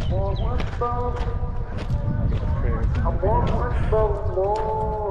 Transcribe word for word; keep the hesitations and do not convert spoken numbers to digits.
الله أكبر. I got the prayers in the الله video. أكبر الله